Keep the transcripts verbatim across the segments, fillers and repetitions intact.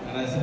Agradecer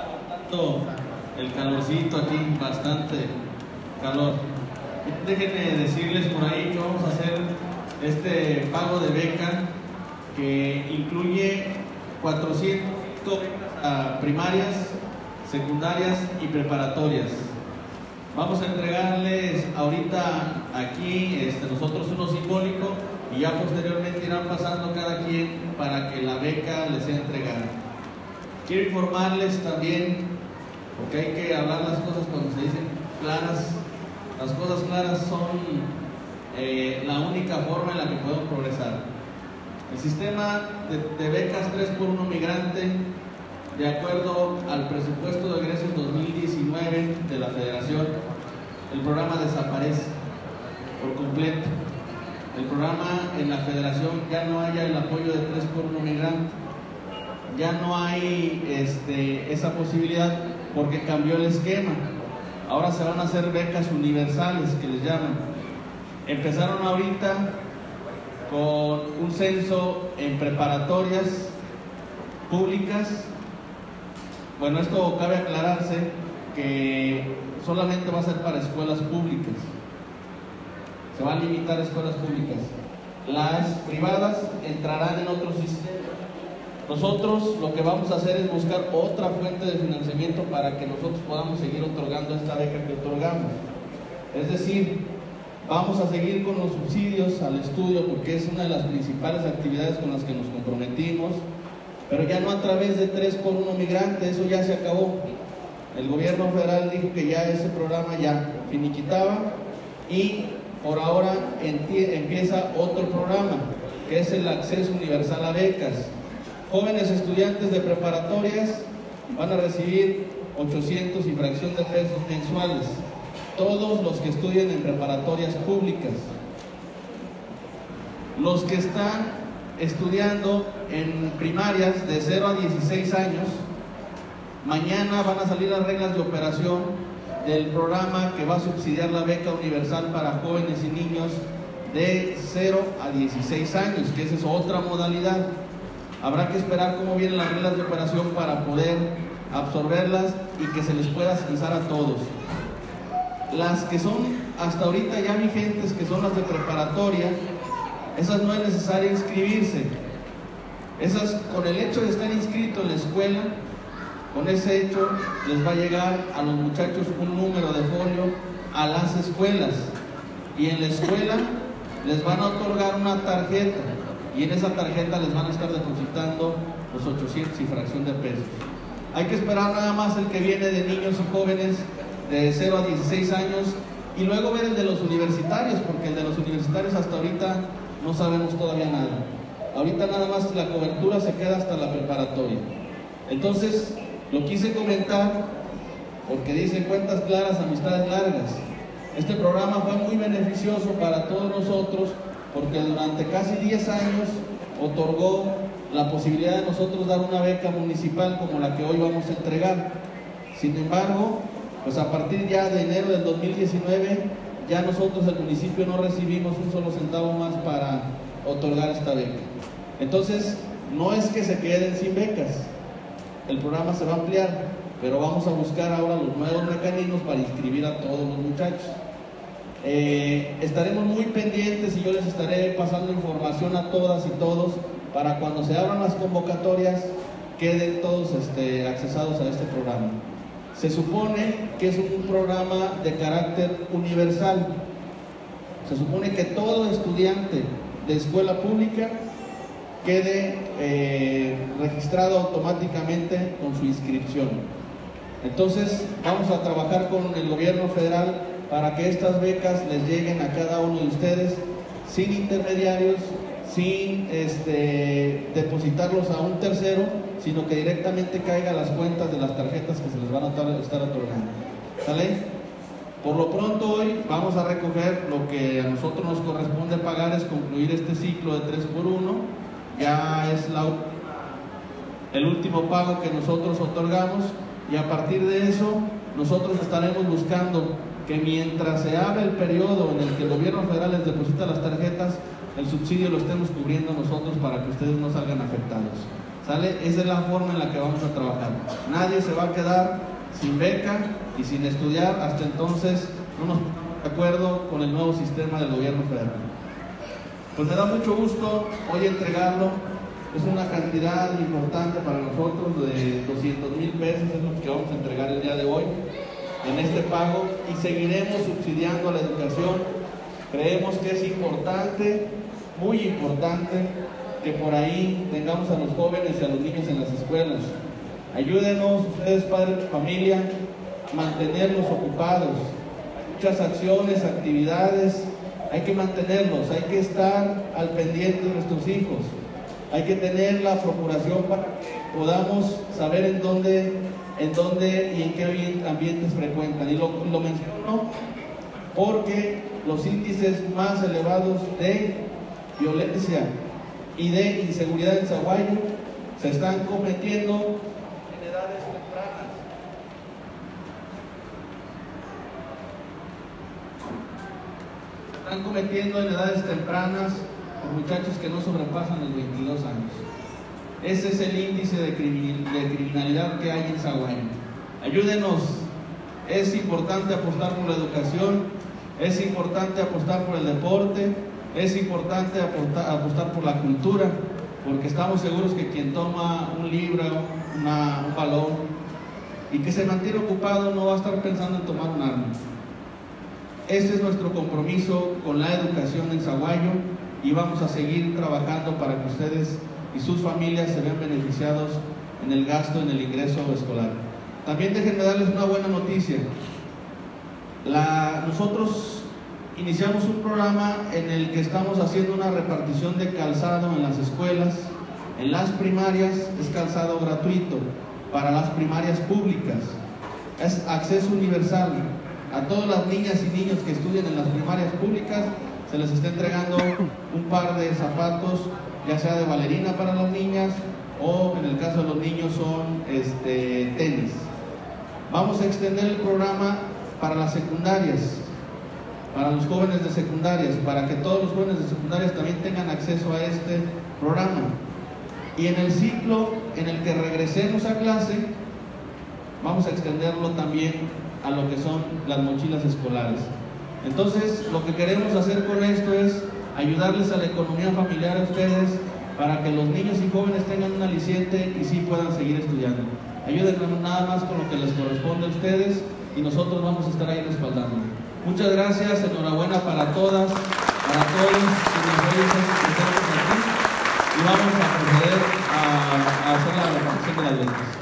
el calorcito aquí, bastante calor. Déjenme decirles por ahí que vamos a hacer este pago de beca que incluye cuatrocientas becas primarias, secundarias y preparatorias. Vamos a entregarles ahorita aquí este, nosotros uno simbólico y ya posteriormente irán pasando cada quien para que la beca les sea entregada. Quiero informarles también, porque hay que hablar las cosas cuando se dicen claras. Las cosas claras son eh, la única forma en la que podemos progresar. El sistema de, de becas tres por uno migrante, de acuerdo al presupuesto de egresos dos mil diecinueve de la Federación, el programa desaparece por completo. El programa en la Federación ya no haya el apoyo de tres por uno migrante, ya no hay este, esa posibilidad porque cambió el esquema. Ahora se van a hacer becas universales, que les llaman. Empezaron ahorita con un censo en preparatorias públicas. Bueno, esto cabe aclararse que solamente va a ser para escuelas públicas. Se va a limitar a escuelas públicas. Las privadas entrarán en otro sistema. Nosotros lo que vamos a hacer es buscar otra fuente de financiamiento para que nosotros podamos seguir otorgando esta beca que otorgamos. Es decir, vamos a seguir con los subsidios al estudio porque es una de las principales actividades con las que nos comprometimos, pero ya no a través de tres por uno migrante, eso ya se acabó. El gobierno federal dijo que ya ese programa ya finiquitaba y por ahora empieza otro programa, que es el acceso universal a becas. Jóvenes estudiantes de preparatorias van a recibir ochocientos y fracción de pesos mensuales, todos los que estudien en preparatorias públicas. Los que están estudiando en primarias de cero a dieciséis años, mañana van a salir las reglas de operación del programa que va a subsidiar la beca universal para jóvenes y niños de cero a dieciséis años, que esa es otra modalidad. Habrá que esperar cómo vienen las reglas de operación para poder absorberlas y que se les pueda censar a todos. Las que son hasta ahorita ya vigentes, que son las de preparatoria, esas no es necesario inscribirse. Esas, con el hecho de estar inscrito en la escuela, con ese hecho les va a llegar a los muchachos un número de folio a las escuelas, y en la escuela les van a otorgar una tarjeta, y en esa tarjeta les van a estar depositando los ochocientos y fracción de pesos. Hay que esperar nada más el que viene de niños y jóvenes de cero a dieciséis años y luego ver el de los universitarios, porque el de los universitarios hasta ahorita no sabemos todavía nada. Ahorita nada más la cobertura se queda hasta la preparatoria. Entonces, lo quise comentar porque dice cuentas claras, amistades largas. Este programa fue muy beneficioso para todos nosotros porque durante casi diez años otorgó la posibilidad de nosotros dar una beca municipal como la que hoy vamos a entregar. Sin embargo, pues a partir ya de enero del dos mil diecinueve, ya nosotros el municipio no recibimos un solo centavo más para otorgar esta beca. Entonces, no es que se queden sin becas, el programa se va a ampliar, pero vamos a buscar ahora los nuevos mecanismos para inscribir a todos los muchachos. Eh, estaremos muy pendientes y yo les estaré pasando información a todas y todos para cuando se abran las convocatorias queden todos este, accesados a este programa. Se supone que es un programa de carácter universal. Se supone que todo estudiante de escuela pública quede eh, registrado automáticamente con su inscripción. Entonces vamos a trabajar con el gobierno federal para que estas becas les lleguen a cada uno de ustedes sin intermediarios, sin este, depositarlos a un tercero, sino que directamente caiga a las cuentas de las tarjetas que se les van a estar otorgando. ¿Sale? Por lo pronto hoy vamos a recoger lo que a nosotros nos corresponde pagar, es concluir este ciclo de tres por uno. Ya es la, el último pago que nosotros otorgamos y a partir de eso nosotros estaremos buscando que mientras se abre el periodo en el que el gobierno federal les deposita las tarjetas, el subsidio lo estemos cubriendo nosotros para que ustedes no salgan afectados. ¿Sale? Esa es la forma en la que vamos a trabajar. Nadie se va a quedar sin beca y sin estudiar hasta entonces no nos ponemos de acuerdo con el nuevo sistema del gobierno federal. Pues me da mucho gusto hoy entregarlo. Es una cantidad importante para nosotros de doscientos mil pesos, es lo que vamos a entregar el día de hoy en este pago, y seguiremos subsidiando la educación. Creemos que es importante, muy importante, que por ahí tengamos a los jóvenes y a los niños en las escuelas. Ayúdenos ustedes, padres de familia, a mantenerlos ocupados. Hay muchas acciones, actividades, hay que mantenerlos, hay que estar al pendiente de nuestros hijos. Hay que tener la procuración para que podamos saber en dónde, en dónde y en qué ambientes frecuentan. Y lo, lo menciono porque los índices más elevados de violencia y de inseguridad en Sahuayo se están cometiendo en edades tempranas. Se están cometiendo en edades tempranas por muchachos que no sobrepasan los veintidós años. Ese es el índice de criminalidad que hay en Sahuayo. Ayúdenos. Es importante apostar por la educación, es importante apostar por el deporte, es importante apostar, apostar por la cultura, porque estamos seguros que quien toma un libro, una, un balón y que se mantiene ocupado no va a estar pensando en tomar un arma. Este es nuestro compromiso con la educación en Sahuayo, y vamos a seguir trabajando para que ustedes y sus familias se vean beneficiados en el gasto, en el ingreso escolar. También déjenme darles una buena noticia. La, nosotros iniciamos un programa en el que estamos haciendo una repartición de calzado en las escuelas. En las primarias es calzado gratuito para las primarias públicas. Es acceso universal. A todas las niñas y niños que estudian en las primarias públicas se les está entregando un par de zapatos, ya sea de bailarina para las niñas, o en el caso de los niños son este, tenis. Vamos a extender el programa para las secundarias, para los jóvenes de secundarias, para que todos los jóvenes de secundarias también tengan acceso a este programa. Y en el ciclo en el que regresemos a clase, vamos a extenderlo también a lo que son las mochilas escolares. Entonces, lo que queremos hacer con esto es ayudarles a la economía familiar a ustedes, para que los niños y jóvenes tengan un aliciente y sí puedan seguir estudiando. Ayúdennos nada más con lo que les corresponde a ustedes, y nosotros vamos a estar ahí respaldando. Muchas gracias, enhorabuena para todas, para todos quienes que estamos aquí, y vamos a proceder a, a hacer la repartición de las becas.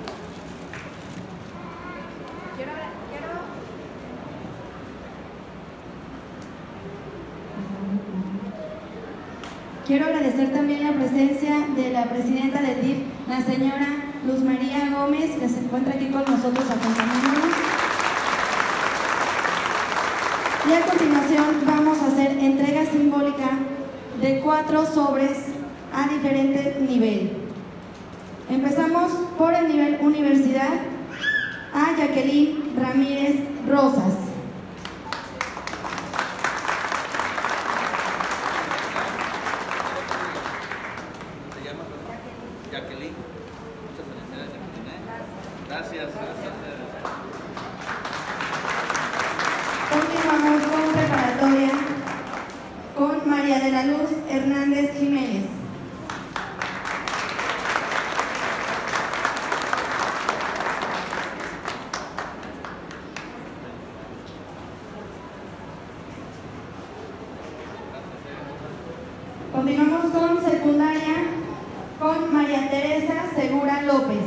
Quiero agradecer también la presencia de la presidenta del D I F, la señora Luz María Gómez, que se encuentra aquí con nosotros acompañándonos. Y a continuación vamos a hacer entrega simbólica de cuatro sobres a diferente nivel. Empezamos por el nivel universidad, a Jacqueline Ramírez Rosas. Gracias, gracias. Continuamos con preparatoria con María de la Luz Hernández Jiménez. Continuamos con secundaria con María Teresa Segura López.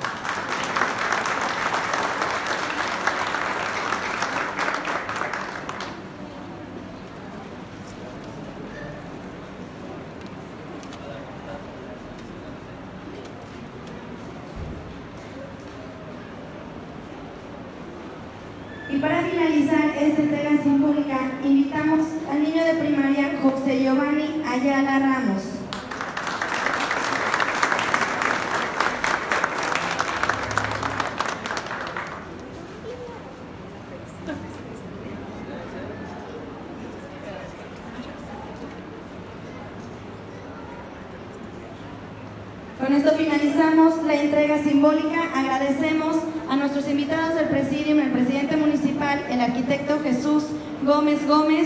Y para finalizar esta entrega simbólica, invitamos al niño de primaria José Giovanni Ayala Ramos. Con esto finalizamos la entrega simbólica. Agradecemos a nuestros invitados del Presidium, el presidente municipal, el arquitecto Jesús Gómez Gómez,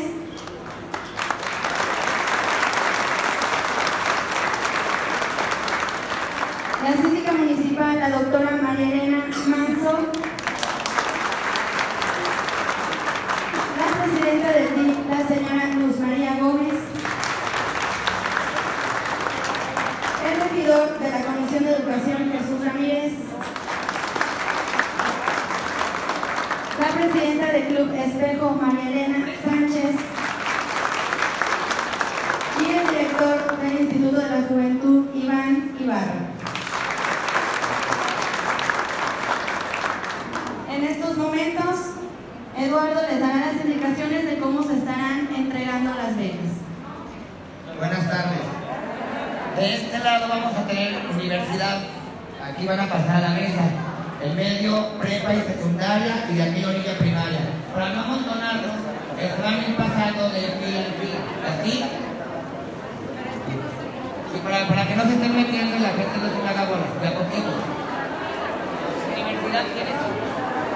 la síndica municipal, la doctora María Elena Manso, la presidenta del D I F, la señora Luz María Gómez, el regidor de la Comisión de Educación, Jesús Ramírez, la presidenta del Club Espejo, María Elena Sánchez, y el director del Instituto de la Juventud, Iván Ibarra. En estos momentos, Eduardo les dará las indicaciones de cómo se estarán entregando las becas. Buenas tardes. De este lado vamos a tener universidad. Aquí van a pasar a la mesa. El medio, prepa y secundaria, y de aquí orilla primaria. Para no amontonarnos, se van a ir pasando de fila en fila. Así. Y para, para que no se estén metiendo y la gente no se me haga bolas. De a poquito. Universidad, ¿quiénes son?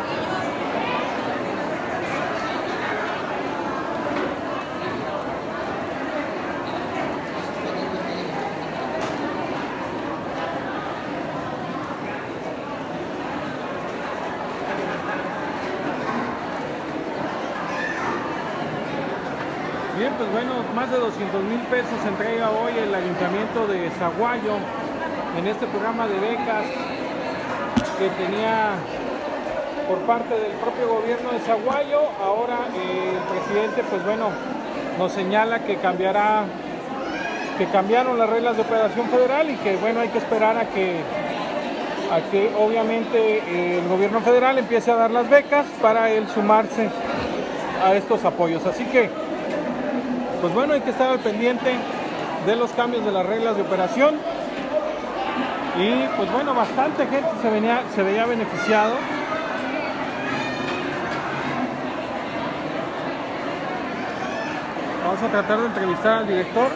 Bien, pues bueno, más de doscientos mil pesos se entrega hoy el Ayuntamiento de Zaguayo en este programa de becas que tenía por parte del propio gobierno de Zaguayo. Ahora eh, el presidente, pues bueno, nos señala que cambiará, que cambiaron las reglas de operación federal y que bueno, hay que esperar a que, a que obviamente eh, el gobierno federal empiece a dar las becas para él sumarse a estos apoyos. Así que pues bueno, hay que estar al pendiente de los cambios de las reglas de operación. Y pues bueno, bastante gente se, venía, se veía beneficiado. Vamos a tratar de entrevistar al director.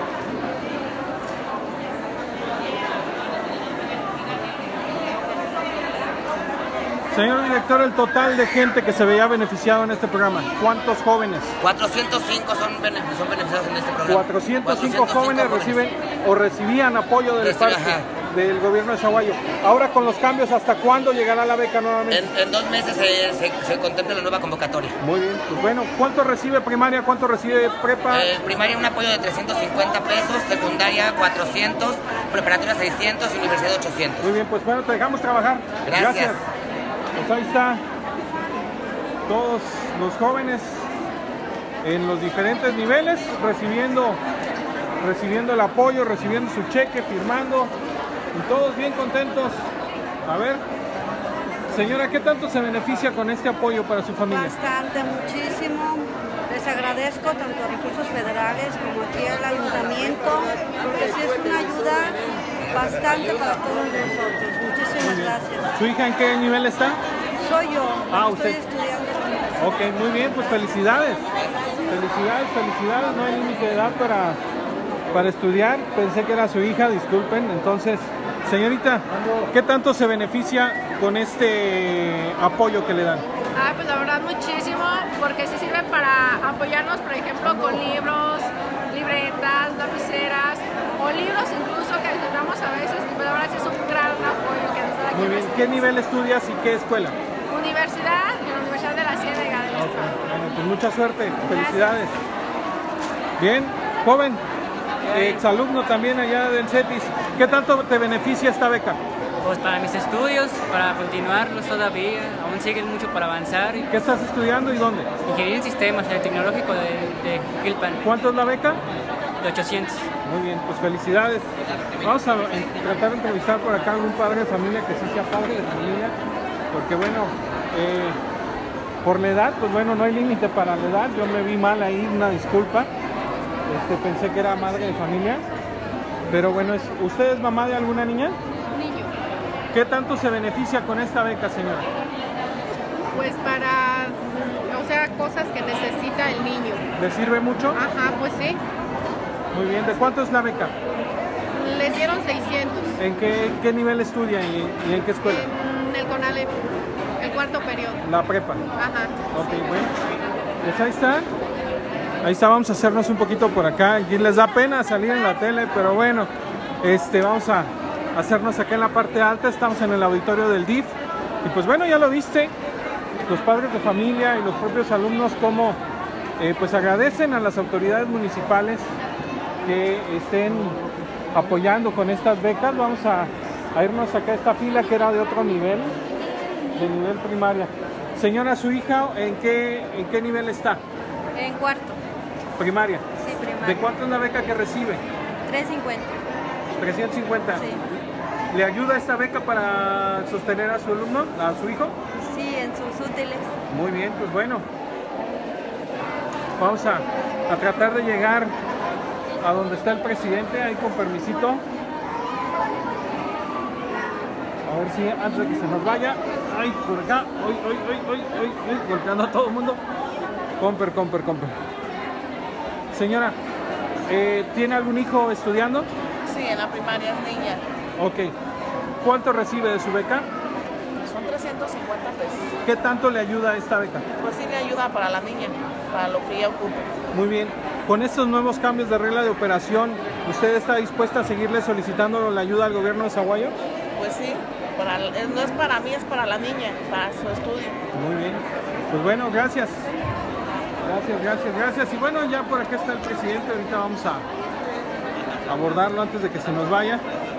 Señor director, el total de gente que se veía beneficiado en este programa, ¿cuántos jóvenes? cuatrocientos cinco son, benefic son beneficiados en este programa. cuatrocientos cinco jóvenes, jóvenes reciben o recibían apoyo del, parte, del gobierno de Zaguayo. Ahora con los cambios, ¿hasta cuándo llegará la beca nuevamente? En, en dos meses se, se, se contempla la nueva convocatoria. Muy bien, pues bueno, ¿cuánto recibe primaria, cuánto recibe prepa? Eh, primaria un apoyo de trescientos cincuenta pesos, secundaria cuatrocientos, preparatoria seiscientos y universidad ochocientos. Muy bien, pues bueno, te dejamos trabajar. Gracias. Gracias. Pues ahí está, todos los jóvenes en los diferentes niveles recibiendo, recibiendo el apoyo, recibiendo su cheque, firmando, y todos bien contentos. A ver, señora, ¿qué tanto se beneficia con este apoyo para su familia? Bastante, muchísimo. Les agradezco tanto a recursos federales como aquí al ayuntamiento, porque sí es una ayuda bastante para todos nosotros. Muchísimas gracias. ¿Su hija en qué nivel está? Soy yo. Ah, estoy usted. estudiando. Ok, muy bien, pues felicidades. Felicidades, felicidades. No hay límite de edad para, para estudiar. Pensé que era su hija, disculpen. Entonces, señorita, ¿qué tanto se beneficia con este apoyo que le dan? Ah, pues la verdad muchísimo, porque sí sirve para apoyarnos, por ejemplo, con libros, libretas, lapiceras o libros incluso que necesitamos a veces, y pues la verdad sí es un gran apoyo que nos da aquí. Muy bien, ¿qué nivel estudias y qué escuela? Universidad, en la Universidad de la Ciénaga del Okay. Estado. Bueno, pues mucha suerte, felicidades. Bien, joven, exalumno también allá del CETIS, ¿qué tanto te beneficia esta beca? Pues para mis estudios, para continuarlos todavía, aún siguen mucho para avanzar. ¿Qué estás estudiando y dónde? Ingeniería en sistemas, el tecnológico de, de Quilpan. ¿Cuánto es la beca? De ochocientos. Muy bien, pues felicidades. Vamos a tratar de entrevistar por acá a algún padre de familia que sí sea padre de familia, porque bueno, eh, por la edad, pues bueno, no hay límite para la edad. Yo me vi mal ahí, una disculpa. Este, pensé que era madre de familia, pero bueno, es, ¿usted es mamá de alguna niña? Niño. ¿Qué tanto se beneficia con esta beca, señora? Pues para, o sea, cosas que necesita el niño. ¿Le sirve mucho? Ajá, pues sí. Muy bien, ¿de cuánto es la beca? Les dieron seiscientos. ¿En qué, qué nivel estudia y, y en qué escuela? En el CONALEP, el cuarto periodo. La prepa. Ajá. Ok, bueno. Pues ahí está. Ahí está, vamos a hacernos un poquito por acá. Aquí les da pena salir en la tele, pero bueno, este, vamos a hacernos acá en la parte alta. Estamos en el auditorio del D I F. Y pues bueno, ya lo viste, los padres de familia y los propios alumnos como eh, pues agradecen a las autoridades municipales que estén apoyando con estas becas. Vamos a, a irnos acá a esta fila que era de otro nivel, de nivel primaria. Señora, ¿su hija en qué, en qué nivel está? En cuarto. Primaria. Sí, primaria. ¿De cuánto es la beca que recibe? trescientos cincuenta. trescientos cincuenta. Sí. ¿Le ayuda esta beca para sostener a su alumno, a su hijo? Sí, en sus útiles. Muy bien, pues bueno. Vamos a, a tratar de llegar a donde está el presidente, ahí con permisito. A ver si antes de que se nos vaya. Ay, por acá. Hoy, hoy, hoy, hoy, hoy, hoy, golpeando a todo el mundo. Comper, comper, comper. Señora, eh, ¿tiene algún hijo estudiando? Sí, en la primaria es niña. Ok. ¿Cuánto recibe de su beca? Son trescientos cincuenta pesos. ¿Qué tanto le ayuda esta beca? Pues sí le ayuda para la niña, para lo que ella ocupa. Muy bien. Con estos nuevos cambios de regla de operación, ¿usted está dispuesta a seguirle solicitando la ayuda al gobierno de Saguayo? Pues sí, para, no es para mí, es para la niña, para su estudio. Muy bien. Pues bueno, gracias. Gracias, gracias, gracias. Y bueno, ya por acá está el presidente. Ahorita vamos a abordarlo antes de que se nos vaya.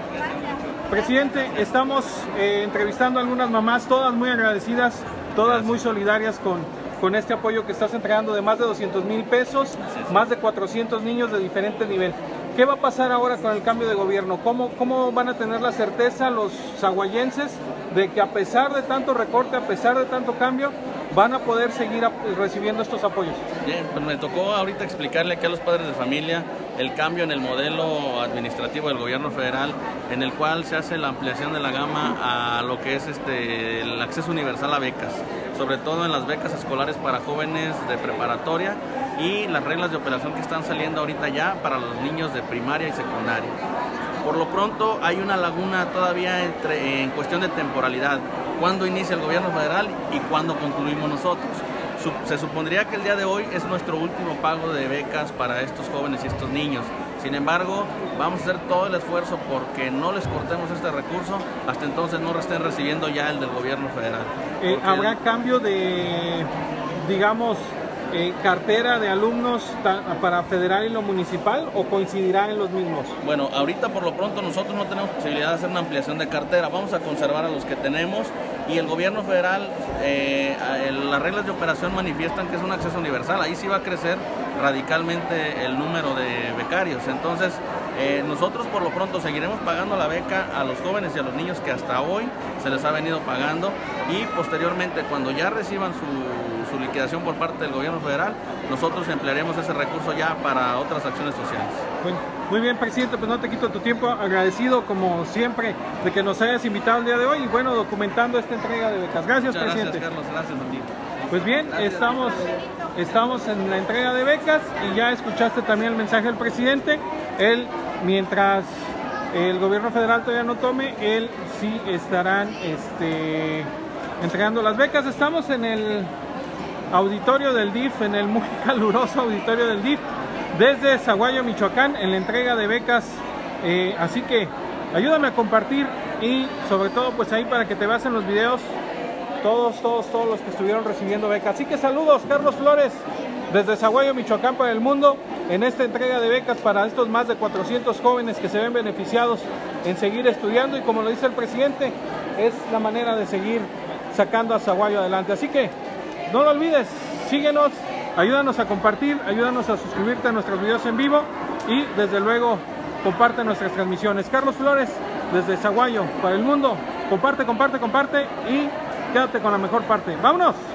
Presidente, estamos eh, entrevistando a algunas mamás, todas muy agradecidas, todas muy solidarias con, con este apoyo que estás entregando de más de doscientos mil pesos, más de cuatrocientos niños de diferente nivel. ¿Qué va a pasar ahora con el cambio de gobierno? ¿Cómo, cómo van a tener la certeza los saguayenses de que a pesar de tanto recorte, a pesar de tanto cambio, van a poder seguir recibiendo estos apoyos? Bien, pues me tocó ahorita explicarle aquí a los padres de familia el cambio en el modelo administrativo del gobierno federal, en el cual se hace la ampliación de la gama a lo que es este el acceso universal a becas, sobre todo en las becas escolares para jóvenes de preparatoria y las reglas de operación que están saliendo ahorita ya para los niños de primaria y secundaria. Por lo pronto hay una laguna todavía entre, en cuestión de temporalidad, cuándo inicia el gobierno federal y cuándo concluimos nosotros. Se supondría que el día de hoy es nuestro último pago de becas para estos jóvenes y estos niños. Sin embargo, vamos a hacer todo el esfuerzo porque no les cortemos este recurso, hasta entonces no estén recibiendo ya el del gobierno federal. Eh, ¿Habrá cambio de, digamos, eh, cartera de alumnos para federal y lo municipal o coincidirá en los mismos? Bueno, ahorita por lo pronto nosotros no tenemos posibilidad de hacer una ampliación de cartera, vamos a conservar a los que tenemos y el gobierno federal, eh, las reglas de operación manifiestan que es un acceso universal, ahí sí va a crecer radicalmente el número de becarios, entonces eh, nosotros por lo pronto seguiremos pagando la beca a los jóvenes y a los niños que hasta hoy se les ha venido pagando y posteriormente cuando ya reciban su, su liquidación por parte del gobierno federal, nosotros emplearemos ese recurso ya para otras acciones sociales. Bueno, muy bien, presidente, pues no te quito tu tiempo, agradecido como siempre de que nos hayas invitado el día de hoy y bueno, documentando esta entrega de becas. Gracias, Muchas presidente. Gracias, Carlos, gracias a ti. Pues bien, gracias. estamos, estamos en la entrega de becas y ya escuchaste también el mensaje del presidente. Él, mientras el gobierno federal todavía no tome, él sí estarán este, entregando las becas. Estamos en el auditorio del D I F, en el muy caluroso auditorio del D I F, desde Saguayo, Michoacán, en la entrega de becas. Eh, así que ayúdame a compartir y sobre todo pues ahí para que te veas en los videos todos, todos, todos los que estuvieron recibiendo becas. Así que saludos, Carlos Flores, desde Saguayo, Michoacán para el mundo, en esta entrega de becas para estos más de cuatrocientos jóvenes que se ven beneficiados en seguir estudiando y como lo dice el presidente, es la manera de seguir sacando a Saguayo adelante. Así que no lo olvides, síguenos, ayúdanos a compartir, ayúdanos a suscribirte a nuestros videos en vivo y desde luego comparte nuestras transmisiones. Carlos Flores, desde Saguayo para el mundo, comparte, comparte, comparte y quédate con la mejor parte. ¡Vámonos!